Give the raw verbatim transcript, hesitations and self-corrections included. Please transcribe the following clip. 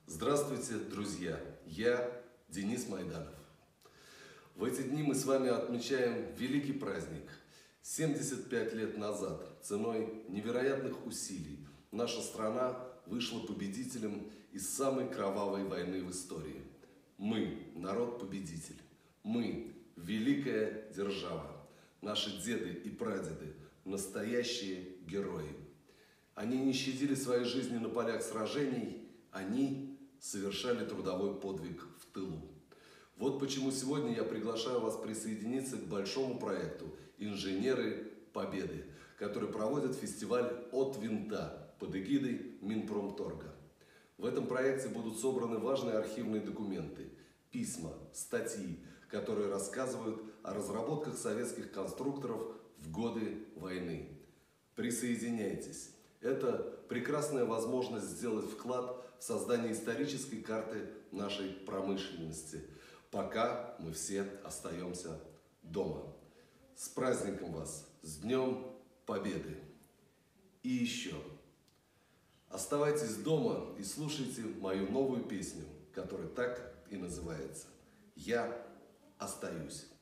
Здравствуйте, друзья! Я Денис Майданов. В эти дни мы с вами отмечаем великий праздник. семьдесят пять лет назад ценой невероятных усилий наша страна вышла победителем из самой кровавой войны в истории. Мы – народ-победитель. Мы – великая держава. Наши деды и прадеды – настоящие герои. Они не щадили своей жизни на полях сражений, они совершали трудовой подвиг в тылу. Вот почему сегодня я приглашаю вас присоединиться к большому проекту «Инженеры Победы», который проводит фестиваль «От винта» под эгидой Минпромторга. В этом проекте будут собраны важные архивные документы, письма, статьи, которые рассказывают о разработках советских конструкторов в годы войны. Присоединяйтесь. Это прекрасная возможность сделать вклад в создание исторической карты нашей промышленности, пока мы все остаемся дома. С праздником вас! С Днем Победы! И еще, оставайтесь дома и слушайте мою новую песню, которая так и называется «Я остаюсь».